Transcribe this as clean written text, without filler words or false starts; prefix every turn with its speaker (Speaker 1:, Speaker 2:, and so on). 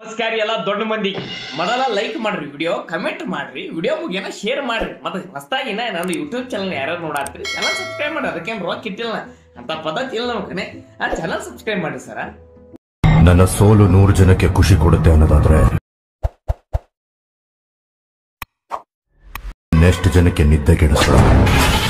Speaker 1: ನಮಸ್ಕಾರ ಎಲ್ಲ ದೊಡ್ಡ ಮಂದಿ ಮೊದಲ ಲೈಕ್ ಮಾಡ್ರಿ ವಿಡಿಯೋ ಕಮೆಂಟ್ ಮಾಡ್ರಿ ವಿಡಿಯೋ ಮುಗಿಯನ ಶೇರ್ ಮಾಡ್ರಿ ಮತ್ತೆ ಹೊಸದಾಗಿ ನಾನು ಯೂಟ್ಯೂಬ್ ಚಾನಲ್ ಯಾರು ನೋಡಾತ್ರಿ ಚಾನಲ್ ಸಬ್ಸ್ಕ್ರೈಬ್ ಮಾಡ್ರಿ ಅದಕ್ಕೇನು ರೊಕ್ಕ ಇಟ್ಟಿಲ್ಲ ಅಂತ ಪದ್ಧತಿ ಇಲ್ಲ ನಮ್ಮ ಕಡೆ ಆ ಚಾನಲ್ ಸಬ್ಸ್ಕ್ರೈಬ್ ಮಾಡ್ರಿ ಸರ
Speaker 2: ನನ್ನ ಸೋಲು 100 ಜನಕ್ಕೆ ಖುಷಿ ಕೊಡುತ್ತೆ ಅನ್ನೋದಾದ್ರೆ ನೆಕ್ಸ್ಟ್ ಜನಕ್ಕೆ ನಿದ್ದೆ ಕೆಡಿಸೋಣ